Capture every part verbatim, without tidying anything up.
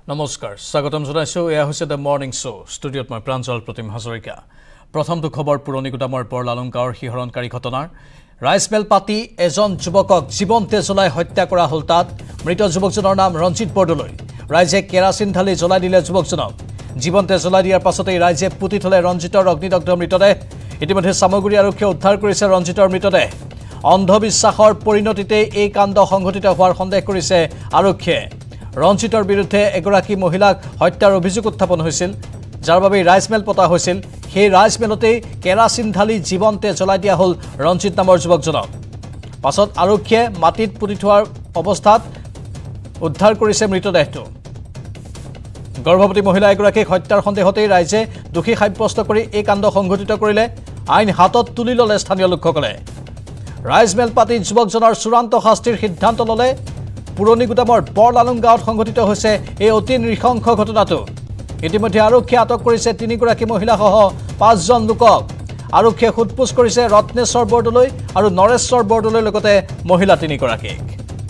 নমস্কাৰ স্বাগতম জনাইছো এয়া হৈছে দ্য মৰ্নিং শো ষ্টুডিঅ'ত মই প্ৰাঞ্জল প্ৰতিম হাজৰিকা প্ৰথমটো খবৰ পুৰণিগুদামৰ বৰলালুং গাঁৱৰ হিহৰণকাৰী ঘটনাৰ ৰাইচ মেল পাতি এজন যুৱকক জীৱন্তে জ্বলাই হত্যা কৰা হ'ল তাত মৃত যুৱকজনৰ নাম ৰঞ্জিত বৰদলৈ ৰাইজে কেৰাচিন ঢালি জ্বলাই দিলে যুৱকজনক জীৱন্তে জ্বলাই দিয়াৰ পাছতে ৰাইজে পুতি থলে ৰঞ্জিতৰ অগ্নিদগ্ধ মৃতদেহ ইতিমধ্যে সামগ্ৰী আৰক্ষীয়ে উদ্ধাৰ কৰিছে ৰঞ্জিতৰ মৃতদেহ অন্ধবিশ্বাসৰ পৰিণতিতে এই কাণ্ড সংঘটিত হোৱাৰ সন্দেহ কৰিছে আৰক্ষীয়ে ৰঞ্জিতৰ বিৰুদ্ধে এগৰাকী মহিলাক হত্যাৰ অভিযোগ উত্থাপন হৈছিল যাৰ বাবে ৰাইজমেল পতা হৈছিল সেই ৰাইজমেলতে কেৰাচিন ঢালি জীৱন্তে জ্বলাই দিয়া হ'ল ৰঞ্জিত নামৰ যুৱকজনক পাছত আৰক্ষীয়ে মাটিত পুতি থোৱাৰ অৱস্থাত উদ্ধাৰ কৰিছে মৃতদেহটো গৰ্ভৱতী মহিলা এগৰাকীক হত্যাৰ সন্দেহতে ৰাইজে দোষী সাব্যস্ত কৰি এই কাণ্ড সংঘটিত কৰিলে আইন হাতত তুলি ল'লে স্থানীয় লোকসকলে ৰাইজমেল পাতি যুৱকজনৰ চূড়ান্ত শাস্তিৰ সিদ্ধান্ত ল'লে পুৰণিগুদামৰ বৰলালুং গাঁৱত সংঘটিত হৈছে এই অতি নৃশংস ঘটনাটো ইতিমধ্যে আৰক্ষীয়ে আটক কৰিছে তিনিগৰাকী মহিলাসহ পাঁচজন লোকক আৰক্ষীয়ে সোধপোছ কৰিছে ৰত্নেশ্বৰ বৰদলৈ আৰু নৰেশ্বৰ বৰদলৈৰ লগতে মহিলা তিনিগৰাকীক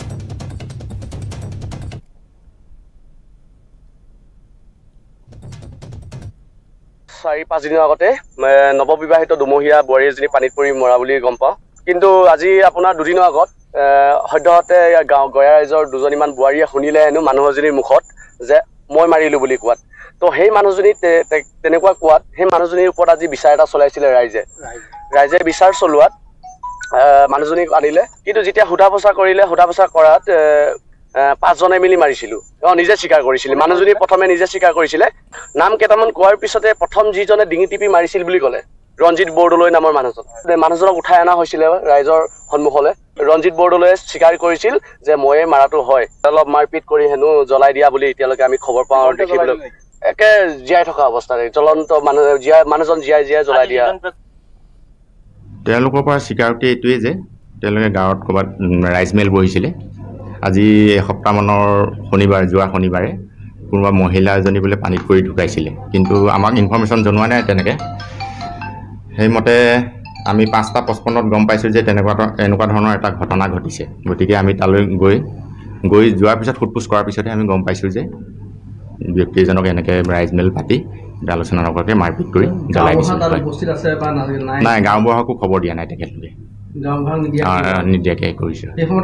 চাৰি পাঁচ দিনৰ আগতে নৱবিবাহিত দুমহীয়া বোৱাৰী এজনী পানীত পৰি মৰা বুলি গম পাওঁ কিন্তু আজি আপোনাৰ দুদিনৰ আগত সদ্যহতে গাঁও গয়া ৰাইজৰ দুজনীমান বোৱাৰীয়ে শুনিলে হেনো মানুহজনীৰ মুখত যে মই মাৰিলো বুলি কোৱাত তো সেই মানুহজনী তেনেকুৱা কোৱাত সেই মানুহজনীৰ ওপৰত আজি বিচাৰ এটা চলাইছিলে ৰাইজে ৰাইজে বিচাৰ চলোৱাত মানুহজনীক আনিলে কিন্তু যেতিয়া সোধা পোছা কৰিলে সোধা পোছা কৰাত পাঁচজনে মিলি মাৰিছিলো তেওঁ নিজে স্বীকাৰ কৰিছিল মানুহজনী প্ৰথমে নিজে স্বীকাৰ কৰিছিলে নাম কেইটামান কোৱাৰ পিছতে প্ৰথম যিজনে ডিঙি টিপি মাৰিছিল বুলি ক'লে ৰঞ্জিত বৰদলৈ নামৰ মানুহজন মানুহজনক উঠাই অনা হৈছিলে ৰাইজৰ সন্মুখলৈ ৰঞ্জিত বৰদলৈয়ে স্বীকাৰ কৰিছিল যে ময়ে মাৰাটো হয় অলপ মাৰপিট কৰি হেনো জ্বলাই দিয়া বুলি এতিয়ালৈকে আমি খবৰ পাওঁ আৰু দেখিবলৈ একে জীয়াই থকা অৱস্থাৰে জ্বলন্ত মানুহ জীয়াই মানুহজন জীয়াই জীয়াই জ্বলাই দিয়া তেওঁলোকৰ পৰা স্বীকাৰোক্তি এইটোৱে যে তেওঁলোকে গাঁৱত ক'ৰবাত ৰাইজমেল বহিছিলে আজি এসপ্তাহমানৰ শনিবাৰ যোৱা শনিবাৰে কোনোবা মহিলা এজনী বোলে পানীত পৰি ঢুকাইছিলে কিন্তু আমাক ইনফৰ্মেশ্যন জনোৱা নাই তেনেকৈ সেইমতে আমি পাঁচটা পঁচপন্নত গম পাইছোঁ যে তেনেকুৱা এনেকুৱা ধৰণৰ এটা ঘটনা ঘটিছে গতিকে আমি তালৈ গৈ গৈ যোৱাৰ পিছত সোধপোছ কৰাৰ পিছতহে আমি গম পাইছোঁ যে ব্যক্তি এজনক এনেকৈ ৰাইজমেল পাতি আলোচনা নকৰাকৈ মাৰপিট কৰি জ্বলাই দিছিল নাই গাঁওবুঢ়াকো খবৰ দিয়া নাই তেখেতলোকে নিদিয়াকৈ কৰিছে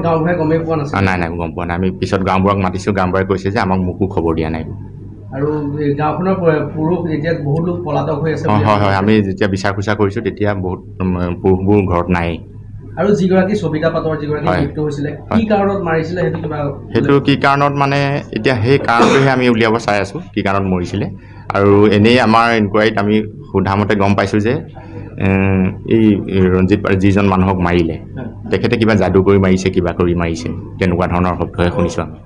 নাই নাই গম পোৱা নাই আমি পিছত গাঁওবুঢ়াক মাতিছোঁ গাঁওবুঢ়াই কৈছে যে আমাক মোকো খবৰ দিয়া নাই আৰু গাঁওখনৰ পুৰুষ এতিয়া বহুত লোক পলাতক হৈ আছে হয় হয় আমি যেতিয়া বিচাৰ খোচা কৰিছোঁ তেতিয়া বহুত পুৰুষবোৰ ঘৰত নাই আৰু যিগৰাকী সবিতা পাতৰ যিগৰাকী মৃত্যু হৈছিলে কি কাৰণত মাৰিছিলে সেইটো কিবা সেইটো কি কাৰণত মানে এতিয়া সেই কাৰণটোহে আমি উলিয়াব চাই আছোঁ কি কাৰণত মৰিছিলে আৰু এনেই আমাৰ ইনকুৱাৰীত আমি সোধামতে গম পাইছোঁ যে এই ৰঞ্জিত যিজন মানুহক মাৰিলে তেখেতে কিবা যাদু কৰি মাৰিছে কিবা কৰি মাৰিছে তেনেকুৱা ধৰণৰ শব্দহে শুনিছোঁ আমি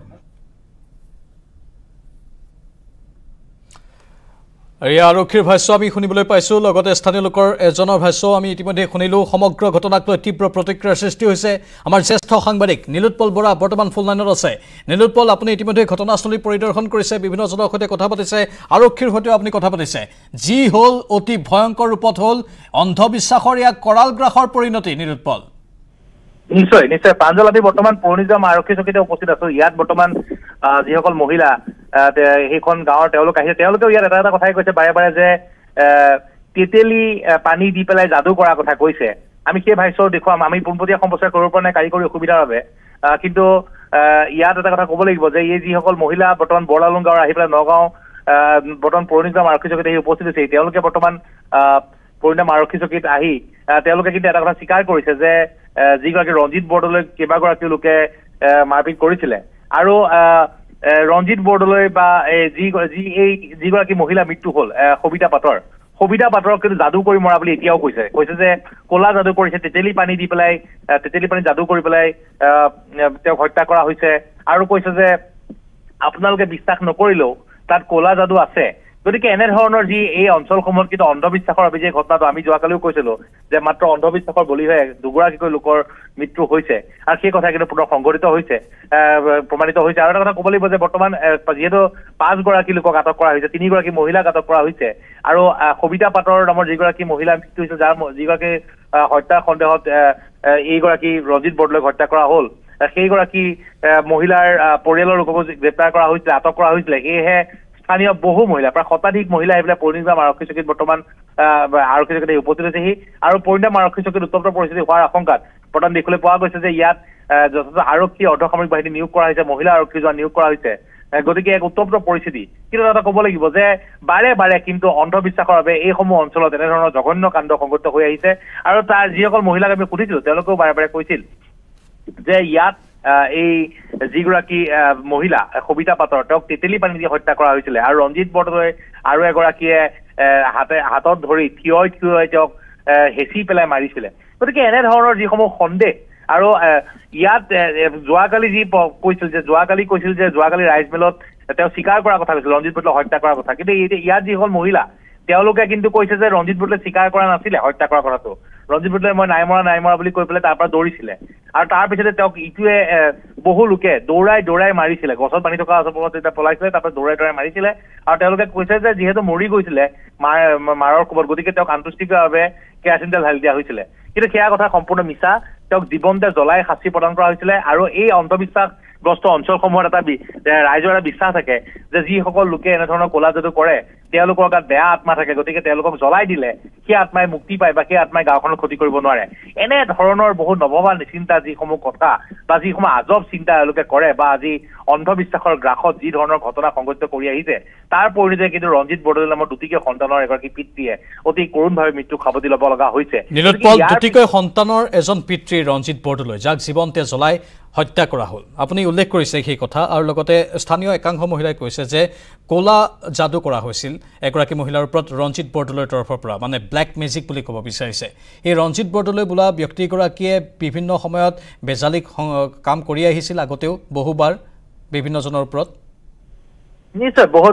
এয়া আৰক্ষীৰ ভাষ্য আমি শুনিবলৈ পাইছোঁ লগতে স্থানীয় লোকৰ এজনৰ ভাষ্য আমি ইতিমধ্যে শুনিলোঁ সমগ্ৰ ঘটনাক লৈ তীব্ৰ প্ৰতিক্ৰিয়াৰ সৃষ্টি হৈছে আমাৰ জ্যেষ্ঠ সাংবাদিক নীলোৎপল বৰা বৰ্তমান ফোন লাইনত আছে নীলোৎপল আপুনি ইতিমধ্যে ঘটনাস্থলী পৰিদৰ্শন কৰিছে বিভিন্নজনৰ সৈতে কথা পাতিছে আৰক্ষীৰ সৈতেও আপুনি কথা পাতিছে যি হ'ল অতি ভয়ংকৰ ৰূপত হ'ল অন্ধবিশ্বাসৰ ইয়াক কৰাল গ্ৰাসৰ পৰিণতি নীলোৎপল নিশ্চয় নিশ্চয় প্ৰাঞ্জল আমি বৰ্তমান পুৰণিগুদাম আৰক্ষী চকীতে উপস্থিত আছো ইয়াত বৰ্তমান যিসকল মহিলা সেইখন গাঁৱৰ তেওঁলোক আহিছে তেওঁলোকেও ইয়াত এটা এটা কথাই কৈছে বাৰে বাৰে যে তেতেলী পানী দি পেলাই যাদু কৰাৰ কথা কৈছে আমি সেই ভাষ্য দেখুৱাম আমি পোনপটীয়া সম্প্ৰচাৰ কৰিব পৰা নাই কাৰিকৰী অসুবিধাৰ বাবে কিন্তু ইয়াত এটা কথা ক'ব লাগিব যে এই যিসকল মহিলা বৰ্তমান বৰলালুং গাঁৱৰ আহি পেলাই নগাঁও বৰ্তমান পুৰণিগুদাম আৰক্ষী চকীত আহি উপস্থিত হৈছে তেওঁলোকে বৰ্তমান পুৰণিগুদাম আৰক্ষী চকীত আহি তেওঁলোকে কিন্তু এটা কথা স্বীকাৰ কৰিছে যে যিগৰাকী ৰঞ্জিত বৰদলৈ কেইবাগৰাকী লোকে মাৰপিট কৰিছিলে আৰু ৰঞ্জিত বৰদলৈ বা যি যি এই যিগৰাকী মহিলা মৃত্যু হ'ল সবিতা পাতৰ সবিতা পাতৰক কিন্তু যাদু কৰি মৰা বুলি এতিয়াও কৈছে কৈছে যে ক'লা যাদু কৰিছে তেতেলী পানী দি পেলাই তেতেলী পানী যাদু কৰি পেলাই তেওঁক হত্যা কৰা হৈছে আৰু কৈছে যে আপোনালোকে বিশ্বাস নকৰিলেও তাত ক'লা যাদু আছে গতিকে এনেধৰণৰ যি এই অঞ্চলসমূহত কিন্তু অন্ধবিশ্বাসৰ বাবে যে ঘটনাটো আমি যোৱাকালিও কৈছিলো যে মাত্ৰ অন্ধবিশ্বাসৰ বলি হৈ দুগৰাকীকৈ লোকৰ মৃত্যু হৈছে আৰু সেই কথা কিন্তু পুনৰ সংঘটিত হৈছে প্ৰমাণিত হৈছে আৰু এটা কথা ক'ব লাগিব যে বৰ্তমান যিহেতু পাঁচগৰাকী লোকক আটক কৰা হৈছে তিনিগৰাকী মহিলাক আটক কৰা হৈছে আৰু সবিতা পাতৰ নামৰ যিগৰাকী মহিলা মৃত্যু হৈছে যাৰ যিগৰাকী হত্যাৰ সন্দেহত এইগৰাকী ৰঞ্জিত বৰদলৈক হত্যা কৰা হ'ল সেইগৰাকী মহিলাৰ পৰিয়ালৰ লোককো গ্ৰেপ্তাৰ কৰা হৈছিলে, আটক কৰা হৈছিলে। সেয়েহে স্থানীয় বহু মহিলা, প্ৰায় শতাধিক মহিলা এইবিলাক পুৰণিগুদাম আৰক্ষী চকীত বৰ্তমান আৰক্ষী চকীত উপস্থিত হৈছেহি আৰু পুৰণিগুদাম আৰক্ষী চকীত উত্তপ্ত পৰিস্থিতি হোৱাৰ আশংকাত বৰ্তমান দেখিবলৈ পোৱা গৈছে যে ইয়াত যথেষ্ট আৰক্ষী অৰ্ধসামৰিক বাহিনী নিয়োগ কৰা হৈছে, মহিলা আৰক্ষী জোৱান নিয়োগ কৰা হৈছে। গতিকে এক উত্তপ্ত পৰিস্থিতি। কিন্তু এটা ক'ব লাগিব যে বাৰে বাৰে কিন্তু অন্ধবিশ্বাসৰ বাবে এইসমূহ অঞ্চলত এনেধৰণৰ জঘন্য কাণ্ড সংঘটিত হৈ আহিছে আৰু তাৰ যিসকল মহিলাক আমি সুধিছিলো তেওঁলোকেও বাৰে বাৰে কৈছিল যে ইয়াত এই যিগৰাকী মহিলা সবিতা পাটৰ তেওঁক তেতেলী পানী দি হত্যা কৰা হৈছিলে আৰু ৰঞ্জিত বৰদলৈ আৰু এগৰাকীয়ে হাতে হাতত ধৰি থিয় থিয় তেওঁক হেঁচি পেলাই মাৰিছিলে। গতিকে এনেধৰণৰ যিসমূহ সন্দেহ আৰু ইয়াত যোৱাকালি যি কৈছিল যে যোৱাকালি কৈছিল যে যোৱাকালি ৰাইজ মেলত তেওঁ স্বীকাৰ কৰাৰ কথা কৈছিল ৰঞ্জিত বৰদলৈ হত্যা কৰাৰ কথা, কিন্তু ইয়াত যিসকল মহিলা তেওঁলোকে কিন্তু কৈছে যে ৰঞ্জিত বৰদলৈ স্বীকাৰ কৰা নাছিলে হত্যা কৰাৰ কথাটো। ৰঞ্জিত বৰদলৈ মই নাই মৰা নাই মৰা বুলি কৈ পেলাই তাৰ পৰা দৌৰিছিলে আৰু তাৰ পিছতে তেওঁক ইটোৱে বহু লোকে দৌৰাই দৌৰাই মাৰিছিলে, গছত বান্ধি থকা অৱস্থাত যেতিয়া পলাইছিলে তাৰপৰা দৌৰাই দৌৰাই মাৰিছিলে আৰু তেওঁলোকে কৈছে যে যিহেতু মৰি গৈছিলে মাৰ মাৰৰ কোবত গতিকে তেওঁক আন্তঃষ্টিকভাৱে কেৰাচিন তেল ঢালি দিয়া হৈছিলে। কিন্তু সেয়া কথা সম্পূৰ্ণ মিছা, তেওঁক জীৱনতে জ্বলাই শাস্তি প্ৰদান কৰা হৈছিলে আৰু এই অন্ধবিশ্বাসগ্ৰস্ত অঞ্চলসমূহত এটা ৰাইজৰ এটা বিশ্বাস থাকে যে যিসকল লোকে এনেধৰণৰ ক'লা যাদু কৰে তেওঁলোকৰ গাত বেয়া আত্মা থাকে, গতিকে তেওঁলোকক জ্বলাই দিলে সেই আত্মাই মুক্তি পায় বা সেই আত্মাই গাঁওখনৰ ক্ষতি কৰিব নোৱাৰে। এনে ধৰণৰ বহু নভবা নিচিন্তা যিসমূহ কথা বা যিসমূহ আজব চিন্তা এওঁলোকে কৰে বা আজি অন্ধবিশ্বাসৰ গ্ৰাসত যি ধৰণৰ ঘটনা সংঘটিত কৰি আহিছে তাৰ পৰিণতিতে কিন্তু ৰঞ্জিত বৰদলৈ নামৰ দুটিকৈ সন্তানৰ এগৰাকী পিতৃয়ে অতি কৰোণভাৱে মৃত্যু সাৱটি ল'ব লগা হৈছে। দুটিকৈ সন্তানৰ এজন পিতৃ ৰঞ্জিত বৰদলৈ যাক জীৱন্তে জ্বলাই হত্যা কৰা হ'ল। আপুনি উল্লেখ কৰিছে সেই কথা আৰু লগতে স্থানীয় একাংশ মহিলাই কৈছে যে ক'লা যাদু কৰা হৈছিল এগৰাকী মহিলাৰ ওপৰত ৰঞ্জিত বৰদলৈৰ তৰফৰ পৰা, মানে ব্লেক মেজিক বুলি ক'ব বিচাৰিছে। এই ৰঞ্জিত বৰদলৈ বোলা ব্যক্তিগৰাকীয়ে বিভিন্ন সময়ত বেজালিক কাম কৰি আহিছিল আগতেও বহুবাৰ বিভিন্নজনৰ ওপৰত। নিশ্চয় বহুত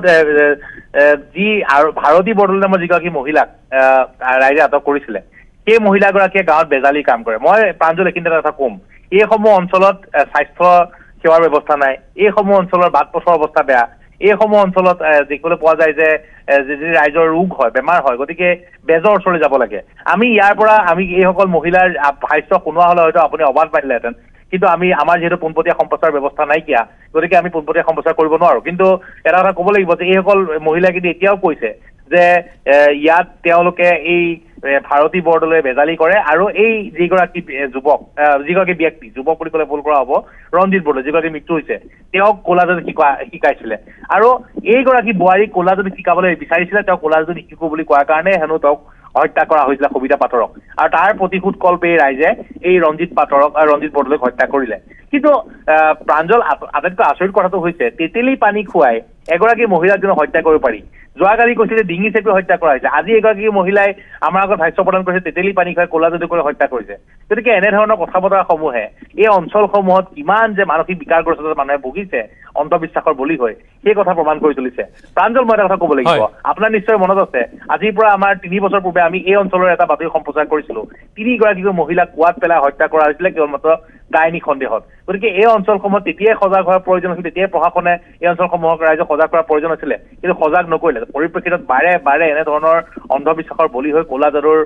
যি আৰু ভাৰতী বৰদলৈ নামৰ যিগৰাকী মহিলাক ৰাইজে আটক কৰিছিলে সেই মহিলাগৰাকীয়ে গাঁৱত বেজালি কাম কৰে। মই প্ৰাঞ্জল এইখিনিতে এটা ক'ম, এইসমূহ অঞ্চলত স্বাস্থ্য সেৱাৰ ব্যৱস্থা নাই, এইসমূহ অঞ্চলৰ বাট পথৰ অৱস্থা বেয়া, এইসমূহ অঞ্চলত দেখিবলৈ পোৱা যায় যে যি ৰাইজৰ ৰোগ হয় বেমাৰ হয়, গতিকে বেজৰ ওচৰলৈ যাব লাগে। আমি ইয়াৰ পৰা আমি এইসকল মহিলাৰ ভাষ্য শুনোৱা হ'লে হয়তো আপুনি অবাক পাইলেহেঁতেন, কিন্তু আমি আমাৰ যিহেতু পোনপটীয়া সম্প্ৰচাৰ ব্যৱস্থা নাইকিয়া গতিকে আমি পোনপটীয়া সম্প্ৰচাৰ কৰিব নোৱাৰো। কিন্তু এটা কথা ক'ব লাগিব যে এইসকল মহিলাই কিন্তু এতিয়াও কৈছে যে ইয়াত তেওঁলোকে এই ভাৰতী বৰদলৈ বেজালি কৰে আৰু এই যিগৰাকী যুৱক যিগৰাকী ব্যক্তি যুৱক বুলি ক'লে ভুল কৰা হ'ব ৰঞ্জিত বৰদলৈ যিগৰাকী মৃত্যু হৈছে তেওঁক ক'লা যাদু শিকা শিকাইছিলে আৰু এইগৰাকী বোৱাৰীক ক'লা যাদু শিকাবলৈ বিচাৰিছিলে, তেওঁ ক'লা যাদু নিশিকো বুলি কোৱাৰ কাৰণে হেনো তেওঁক হত্যা কৰা হৈছিলে সবিতা পাটৰক আৰু তাৰ প্ৰতিশোধ কল্পে ৰাইজে এই ৰঞ্জিত পাটৰক আৰু ৰঞ্জিত বৰদলৈক হত্যা কৰিলে। কিন্তু প্ৰাঞ্জল আটাইতকৈ আচৰিত কথাটো হৈছে তেতেলী পানী খুৱাই এগৰাকী মহিলাক যেন হত্যা কৰিব পাৰি। যোৱাকালি কৈছিলে ডিঙি চেপি হত্যা কৰা হৈছে, আজি এগৰাকী মহিলাই আমাৰ আগত ভাষ্য প্ৰদান কৰিছে তেতেলী পানী খুৱাই ক'লা যাদু কৰি হত্যা কৰিছে। গতিকে এনেধৰণৰ কথা বতৰাসমূহে এই অঞ্চলসমূহত কিমান যে মানসিক বিকাৰগ্ৰস্ততাত মানুহে ভুগিছে অন্ধবিশ্বাসৰ বলি হৈ সেই কথা প্ৰমাণ কৰি তুলিছে। প্ৰাঞ্জল মই এটা কথা ক'ব লাগিব, আপোনাৰ নিশ্চয় মনত আছে আজিৰ পৰা আমাৰ তিনি বছৰ পূৰ্বে আমি এই অঞ্চলৰ এটা বাতৰি সম্প্ৰচাৰ কৰিছিলো, তিনিগৰাকীকৈ মহিলাক কুৱাত পেলাই হত্যা কৰা হৈছিলে কেৱল মাত্ৰ ডাইনী সন্দেহত। গতিকে এই অঞ্চলসমূহত তেতিয়াই সজাগ হোৱাৰ প্ৰয়োজন আছিল, তেতিয়াই প্ৰশাসনে এই অঞ্চলসমূহক ৰাইজক সজাগ কৰাৰ প্ৰয়োজন আছিলে, কিন্তু সজাগ নকৰিলে। পৰিপ্ৰেক্ষিতত বাৰে বাৰে এনেধৰণৰ অন্ধবিশ্বাসৰ বলি হৈ ক'লা যাদুৰ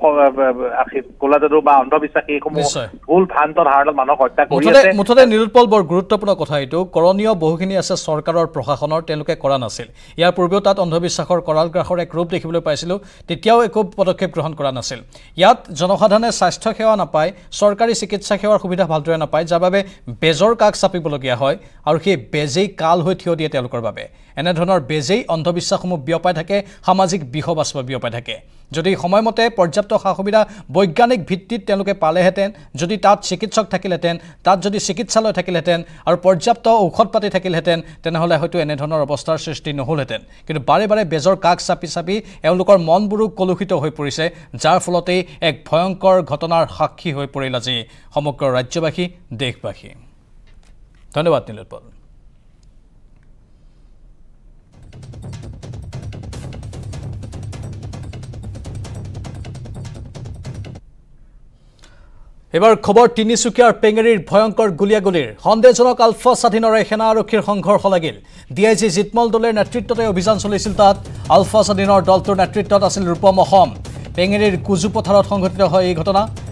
ক'লা যাদু বা অন্ধবিশ্বাস এইসমূহ ভুল ভ্ৰান্ত ধাৰণাত মানুহক হত্যা কৰি আছে। মুঠতে নিৰুৎপল বৰ গুৰুত্বপূৰ্ণ কথা এইটো, কৰণীয় বহুখিনি আছে চৰকাৰৰ প্ৰশাসনৰ, তেওঁলোকে কৰা নাছিল। ইয়াৰ পূৰ্বেও তাত অন্ধবিশ্বাসৰ কৰাল গ্ৰাসৰ এক ৰূপ দেখিবলৈ পাইছিলোঁ, তেতিয়াও একো পদক্ষেপ গ্ৰহণ কৰা নাছিল। ইয়াত জনসাধাৰণে স্বাস্থ্য সেৱা নাপায়, চৰকাৰী চিকিৎসা সেৱাৰ সুবিধা ভালদৰে নাপায়, যাৰ বাবে বেজৰ কাষ চাপিবলগীয়া হয় আৰু সেই বেজেই কাল হৈ থিয় দিয়ে তেওঁলোকৰ বাবে। এনেধৰণৰ বেজেই অন্ধবিশ্বাসসমূহ বিয়পাই থাকে, সামাজিক বিহবাস্প বিয়পাই থাকে। যদি সময়মতে পৰ্যাপ্ত সা সুবিধা বৈজ্ঞানিক ভিত্তিত তেওঁলোকে পালেহেঁতেন, যদি তাত চিকিৎসক থাকিলহেঁতেন, তাত যদি চিকিৎসালয় থাকিলহেঁতেন আৰু পৰ্যাপ্ত ঔষধ পাতি থাকিলহেঁতেন, তেনেহ'লে হয়তো এনেধৰণৰ অৱস্থাৰ সৃষ্টি নহ'লহেঁতেন। কিন্তু বাৰে বাৰে বেজৰ কাষ চাপি চাপি এওঁলোকৰ মনবোৰো কলুষিত হৈ পৰিছে, যাৰ ফলতেই এক ভয়ংকৰ ঘটনাৰ সাক্ষী হৈ পৰিল আজি সমগ্ৰ ৰাজ্যবাসী, দেশবাসী। ধন্যবাদ নীলোৎপল। এবাৰ খবৰ তিনিচুকীয়াৰ পেঙেৰীৰ ভয়ংকৰ গুলীয়াগুলীৰ সন্দেহজনক আলফা স্বাধীনৰে সেনা আৰক্ষীৰ সংঘৰ্ষ লাগিল। ডি আই জি জিতমল দলেৰ নেতৃত্বতে অভিযান চলিছিল তাত। আলফা স্বাধীনৰ দলটোৰ নেতৃত্বত আছিল ৰূপম অসম। পেঙেৰীৰ কুজু পথাৰত সংঘটিত হয় এই ঘটনা।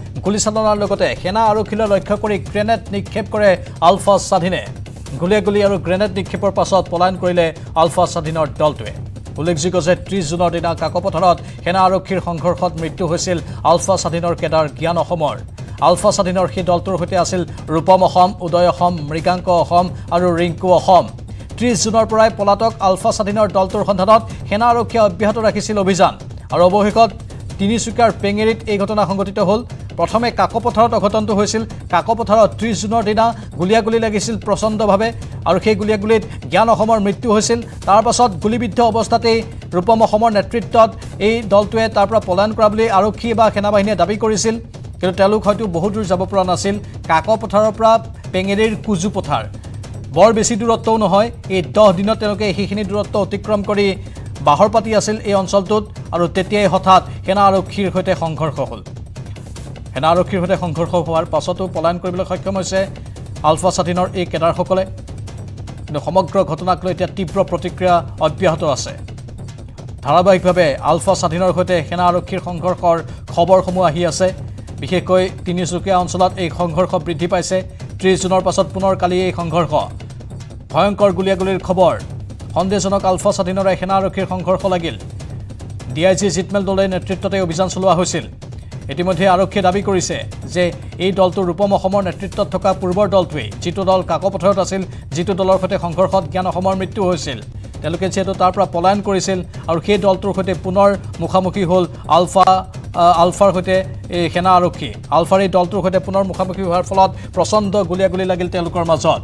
গুলীচালনাৰ লগতে সেনা আৰক্ষীলৈ লক্ষ্য কৰি গ্ৰেনেড নিক্ষেপ কৰে আলফা স্বাধীনে গুলীয়াগুলী আৰু গ্ৰেনেড নিক্ষেপৰ পাছত পলায়ন কৰিলে আলফা স্বাধীনৰ দলটোৱে উল্লেখযোগ্য যে ত্ৰিশ জুনৰ দিনা কাকপথাৰত সেনা আৰক্ষীৰ সংঘৰ্ষত মৃত্যু হৈছিল আলফা স্বাধীনৰ কেডাৰ জ্ঞান অসমৰ আলফা স্বাধীনৰ সেই দলটোৰ সৈতে আছিল ৰূপম অসম উদয় অসম মৃগাংক অসম আৰু ৰিংকু অসম ত্ৰিশ জুনৰ পৰাই পলাতক আলফা স্বাধীনৰ দলটোৰ সন্ধানত সেনা আৰক্ষীয়ে অব্যাহত ৰাখিছিল অভিযান আৰু অৱশেষত তিনিচুকীয়াৰ পেঙেৰিত এই ঘটনা সংঘটিত হ'ল প্ৰথমে কাকপথাৰত অঘটনটো হৈছিল কাকপথাৰত ত্ৰিশ জুনৰ দিনা গুলীয়াগুলী লাগিছিল প্ৰচণ্ডভাৱে আৰু সেই গুলীয়াগুলীত জ্ঞান অসমৰ মৃত্যু হৈছিল তাৰ পাছত গুলীবিদ্ধ অৱস্থাতেই ৰূপম অসমৰ নেতৃত্বত এই দলটোৱে তাৰ পৰা পলায়ন কৰা বুলি আৰক্ষী বা সেনাবাহিনীয়ে দাবী কৰিছিল কিন্তু তেওঁলোক হয়তো বহু দূৰ যাব পৰা নাছিল কাকপথাৰৰ পৰা পেঙেৰিৰ কুজু পথাৰ বৰ বেছি দূৰত্বও নহয় এই দহ দিনত তেওঁলোকে সেইখিনি দূৰত্ব অতিক্ৰম কৰি বাহৰ পাতি আছিল এই অঞ্চলটোত আৰু তেতিয়াই হঠাৎ সেনা আৰক্ষীৰ সৈতে সংঘৰ্ষ হ'ল সেনা আৰক্ষীৰ সৈতে সংঘৰ্ষ হোৱাৰ পাছতো পলায়ন কৰিবলৈ সক্ষম হৈছে আলফা স্বাধীনৰ এই কেডাৰসকলে কিন্তু সমগ্ৰ ঘটনাক লৈ এতিয়া তীব্ৰ প্ৰতিক্ৰিয়া অব্যাহত আছে ধাৰাবাহিকভাৱে আলফা স্বাধীনৰ সৈতে সেনা আৰক্ষীৰ সংঘৰ্ষৰ খবৰসমূহ আহি আছে বিশেষকৈ তিনিচুকীয়া অঞ্চলত এই সংঘৰ্ষ বৃদ্ধি পাইছে ত্ৰিশ জুনৰ পাছত পুনৰ কালি এই সংঘৰ্ষ ভয়ংকৰ গুলীয়াগুলীৰ খবৰ সন্দেহজনক আলফা স্বাধীনৰে সেনা আৰক্ষীৰ সংঘৰ্ষ লাগিল ডি আই জি জিতমেল দলে নেতৃত্বতে অভিযান চলোৱা হৈছিল ইতিমধ্যে আৰক্ষীয়ে দাবী কৰিছে যে এই দলটো ৰূপম অসমৰ নেতৃত্বত থকা পূৰ্বৰ দলটোৱে যিটো দল কাকপথাৰত আছিল যিটো দলৰ সৈতে সংঘৰ্ষত জ্ঞান অসমৰ মৃত্যু হৈছিল তেওঁলোকে যিহেতু তাৰ পৰা পলায়ন কৰিছিল আৰু সেই দলটোৰ সৈতে পুনৰ মুখামুখি হ'ল আলফা আলফাৰ সৈতে এই সেনা আৰক্ষী আলফাৰ এই দলটোৰ সৈতে পুনৰ মুখামুখি হোৱাৰ ফলত প্ৰচণ্ড গুলীয়াগুলী লাগিল তেওঁলোকৰ মাজত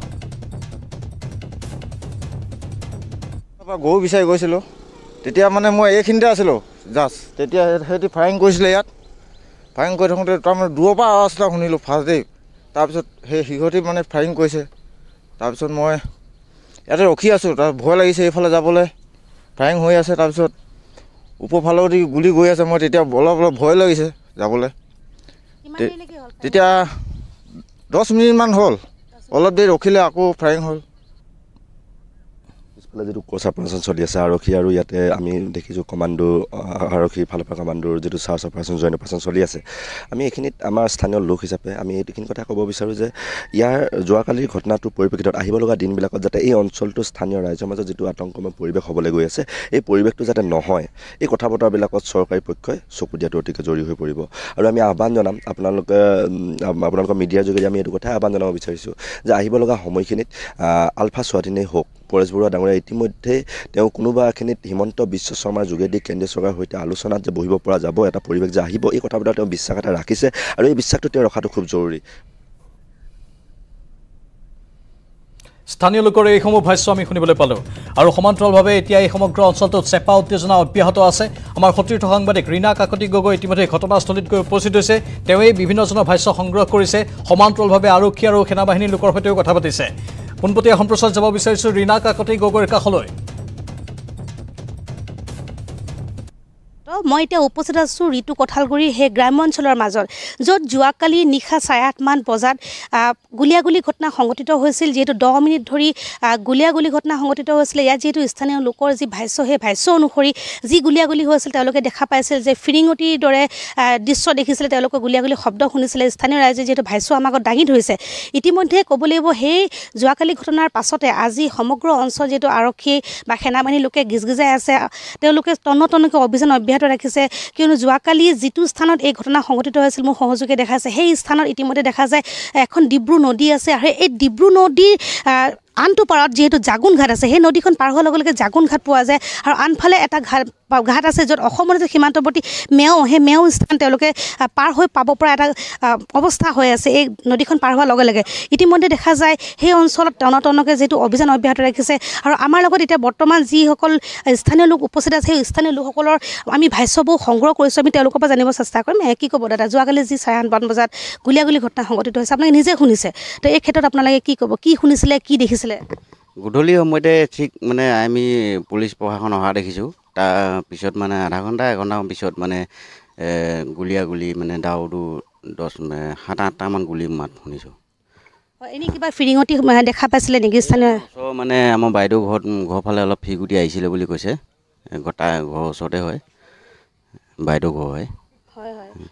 গৰু বিচাৰি গৈছিলোঁ তেতিয়া মানে মই এইখিনিতে আছিলোঁ জাষ্ট তেতিয়া সিহঁতি ফায়াৰিং কৰিছিলে ইয়াত ফায়াৰিং কৰি থাকোঁতে তাৰমানে দূৰৰ পৰা আৱাজ এটা শুনিলোঁ ফাৰ্ষ্ট ডে তাৰপিছত সেই সিহঁতি মানে ফায়াৰিং কৰিছে তাৰপিছত মই ইয়াতে ৰখি আছোঁ তাৰ ভয় লাগিছে এইফালে যাবলৈ ফায়াৰিং হৈ আছে তাৰপিছত ওপৰফালেও দি গুলি গৈ আছে মই তেতিয়া অলপ অলপ ভয় লাগিছে যাবলৈ তেতিয়া দহ মিনিটমান হ'ল অলপ দেৰি ৰখিলে আকৌ ফায়াৰিং হ'ল যিটো ক্ৰছ অপাৰেশ্যন চলি আছে আৰক্ষী আৰু ইয়াতে আমি দেখিছোঁ কমাণ্ডো আৰক্ষীৰ ফালৰ পৰা কমাণ্ডোৰ যিটো চাৰ্চ অপাৰেশ্যন জইণ্ট অপাৰেশ্যন চলি আছে আমি এইখিনিত আমাৰ স্থানীয় লোক হিচাপে আমি এইখিনি কথা ক'ব বিচাৰোঁ যে ইয়াৰ যোৱাকালিৰ ঘটনাটোৰ পৰিপ্ৰেক্ষিতত আহিব লগা দিনবিলাকত যাতে এই অঞ্চলটো স্থানীয় ৰাইজৰ মাজত যিটো আতংকময় পৰিৱেশ হ'বলৈ গৈ আছে এই পৰিৱেশটো যাতে নহয় এই কথা বতৰাবিলাকত চৰকাৰী পক্ষই চকু দিয়াটো অতিকে জৰুৰী হৈ পৰিব আৰু আমি আহ্বান জনাম আপোনালোকে আপোনালোকৰ মিডিয়াৰ যোগেদি আমি এইটো কথাই আহ্বান জনাব বিচাৰিছোঁ যে আহিব লগা সময়খিনিত আলফা স্বাধীনেই হওক পৰেশ বৰুৱা ডাঙৰীয়া ইতিমধ্যে তেওঁ কোনোবা এখিনিত হিমন্ত বিশ্ব শৰ্মাৰ যোগেদি কেন্দ্ৰীয় চৰকাৰৰ সৈতে আলোচনাত যে বহিব পৰা যাব এটা পৰিৱেশ যে আহিব এই কথাবিলাক তেওঁ বিশ্বাস এটা ৰাখিছে আৰু এই বিশ্বাসটো তেওঁ ৰখাটো খুব জৰুৰী স্থানীয় লোকৰ এইসমূহ ভাষ্য আমি শুনিবলৈ পালোঁ আৰু সমান্তৰালভাৱে এতিয়া এই সমগ্ৰ অঞ্চলটোত চেপা উত্তেজনা অব্যাহত আছে আমাৰ সতীৰ্থ সাংবাদিক ৰীনা কাকতি গগৈ ইতিমধ্যে ঘটনাস্থলীত গৈ উপস্থিত হৈছে তেওঁৱেই বিভিন্নজনৰ ভাষ্য সংগ্ৰহ কৰিছে সমান্তৰালভাৱে আৰক্ষী আৰু সেনাবাহিনীৰ লোকৰ সৈতেও কথা পাতিছে পোনপটীয়া সম্প্ৰচাৰ যাব বিচাৰিছোঁ ৰীনা কাকতি গগৈৰ কাষলৈ মই এতিয়া উপস্থিত আছোঁ ঋতু কঠালগুৰিৰ সেই গ্ৰাম্য অঞ্চলৰ মাজত য'ত যোৱাকালি নিশা চাৰে আঠমান বজাত গুলীয়াগুলী ঘটনা সংঘটিত হৈছিল যিহেতু দহ মিনিট ধৰি গুলীয়াগুলী ঘটনা সংঘটিত হৈছিলে ইয়াত যিহেতু স্থানীয় লোকৰ যি ভাষ্য সেই ভাষ্য অনুসৰি যি গুলীয়াগুলী হৈছিল তেওঁলোকে দেখা পাইছিল যে ফিৰিঙতিৰ দৰে দৃশ্য দেখিছিলে তেওঁলোকে গুলীয়াগুলী শব্দ শুনিছিলে স্থানীয় ৰাইজে যিহেতু ভাষ্য আমাক দাঙি ধৰিছে ইতিমধ্যে ক'ব লাগিব সেই যোৱাকালি ঘটনাৰ পাছতে আজি সমগ্ৰ অঞ্চল যিহেতু আৰক্ষী বা সেনাবাহিনীৰ লোকে গিজগিজাই আছে তেওঁলোকে তন্ন তন্নকৈ অভিযান অব্যাহত ৰাখিছে কিয়নো যোৱাকালি যিটো স্থানত এই ঘটনা সংঘটিত হৈছিল মোৰ সহযোগে দেখাইছে সেই স্থানত ইতিমধ্যে দেখা যায় এখন ডিব্ৰু নদী আছে আৰু এই ডিব্ৰু নদীৰ আনটো পাৰত যেহেতু জাগুন ঘাট আছে সেই নদীখন পাৰ হোৱাৰ লগে লগে জাগুন ঘাট পোৱা যায় আৰু আনফালে এটা ঘাট ঘাট আছে য'ত অসমৰ যে সীমান্তৱৰ্তী মেও সেই মেও স্থান তেওঁলোকে পাৰ হৈ পাব পৰা এটা অৱস্থা হৈ আছে এই নদীখন পাৰ হোৱাৰ লগে লগে ইতিমধ্যে দেখা যায় সেই অঞ্চলত টন টনকৈ যিটো অভিযান অব্যাহত ৰাখিছে আৰু আমাৰ লগত এতিয়া বৰ্তমান যিসকল স্থানীয় লোক উপস্থিত আছে সেই স্থানীয় লোকসকলৰ আমি ভাষ্যবোৰ সংগ্ৰহ কৰিছোঁ আমি তেওঁলোকৰ পৰা জানিব চেষ্টা কৰিম কি ক'ব দাদা যোৱাকালি যি চাৰে আঠমান বজাত গুলীয়াগুলী ঘটনা সংঘটিত হৈছে আপোনালোকে নিজে শুনিছে তো এই ক্ষেত্ৰত আপোনালোকে কি ক'ব কি শুনিছিলে কি দেখিছিলে গধূলি সময়তে ঠিক মানে আমি পুলিচ প্ৰশাসন অহা দেখিছোঁ তাৰ পিছত মানে আধা ঘণ্টা এঘণ্টামান পিছত মানে গুলীয়াগুলী মানে দাউদো দহ সাত আঠটামান গুলী মাত শুনিছোঁ এনেই কিবা ফিৰিঙতি দেখা পাইছিলে নেকি স্থানীয় ওচৰ মানে আমাৰ বাইদেউ ঘৰত ঘৰৰ ফালে অলপ ফিগুটি আহিছিলে বুলি কৈছে গটা ঘৰৰ ওচৰতে হয় বাইদেউ ঘৰ হয় হয় হয়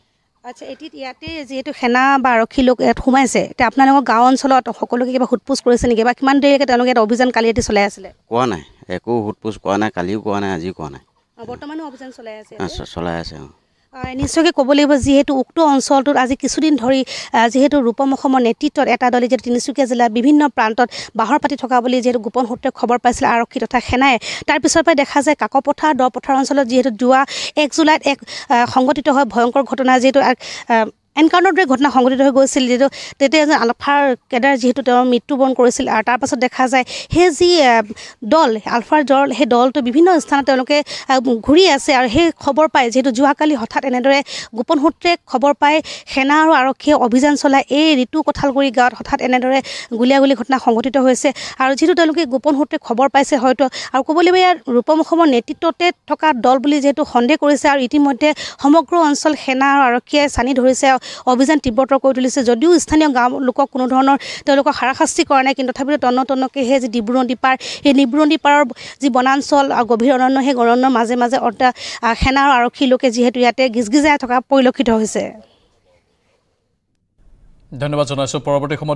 আচ্ছা এটি ইয়াতে যেহেতু সেনা বা আৰক্ষী লোক ইয়াত সোমাইছে এতিয়া আপোনালোকৰ গাঁও অঞ্চলত সকলোকে কিবা সোধপোছ কৰিছে নেকি বা কিমান দেৰিলৈকে তেওঁলোকে এটা অভিযান কালি ৰাতি চলাই আছিলে কোৱা নাই একো সোধপোছ কোৱা নাই কালিও কোৱা নাই আজিও কোৱা নাই বৰ্তমানো অভিযান চলাই আছে চলাই আছে নিশ্চয়কৈ ক'ব লাগিব যিহেতু উক্ত অঞ্চলটোত আজি কিছুদিন ধৰি যিহেতু ৰূপম অসমৰ নেতৃত্বত এটা দলে যিহেতু তিনিচুকীয়া জিলাৰ বিভিন্ন প্ৰান্তত বাহৰ পাতি থকা বুলি যিহেতু গোপন সূত্ৰে খবৰ পাইছিল আৰক্ষী তথা সেনাই তাৰ পিছৰ পৰাই দেখা যায় কাকপথাৰ দপথাৰ অঞ্চলত যিহেতু যোৱা এক জুলাইত এক সংঘটিত হয় ভয়ংকৰ ঘটনা যিহেতু এনকাউণ্টাৰৰ দৰে ঘটনা সংঘটিত হৈ গৈছিল যিহেতু তেতিয়া এজন আলফাৰ কেডাৰ যিহেতু তেওঁৰ মৃত্যুবৰণ কৰিছিল আৰু তাৰপাছত দেখা যায় সেই যি দল আলফাৰ দল সেই দলটো বিভিন্ন স্থানত তেওঁলোকে ঘূৰি আছে আৰু সেই খবৰ পাই যিহেতু যোৱাকালি হঠাৎ এনেদৰে গোপন সূত্ৰে খবৰ পাই সেনা আৰু আৰক্ষীয়ে অভিযান চলাই এই ঋতু কঁঠালগুৰি গাঁৱত হঠাৎ এনেদৰে গুলীয়াগুলী ঘটনা সংঘটিত হৈছে আৰু যিহেতু তেওঁলোকে গোপন সূত্ৰে খবৰ পাইছে হয়তো আৰু ক'ব লাগিব ইয়াৰ ৰূপম অসমৰ নেতৃত্বতে থকা দল বুলি যিহেতু সন্দেহ কৰিছে আৰু ইতিমধ্যে সমগ্ৰ অঞ্চল সেনা আৰু আৰক্ষীয়ে চানি ধৰিছে অভিযান তীব্ৰতৰ কৰি তুলিছে যদিও স্থানীয় গাঁও লোকক কোনো ধৰণৰ তেওঁলোকক হাৰাশাস্তি কৰা নাই কিন্তু তথাপিতো তন্ন তন্নকৈ সেই যি ডিব্ৰুনদী পাৰ সেই ডিব্ৰুনদী পাৰৰ যি বনাঞ্চল আৰু গভীৰ অৰণ্য সেই অৰণ্যৰ মাজে মাজে অৰ্থাৎ সেনা আৰু আৰক্ষী লোকে যিহেতু ইয়াতে গিজগিজাই থকা পৰিলক্ষিত হৈছে ধন্যবাদ জনাইছোঁ পৰৱৰ্তী সময়ত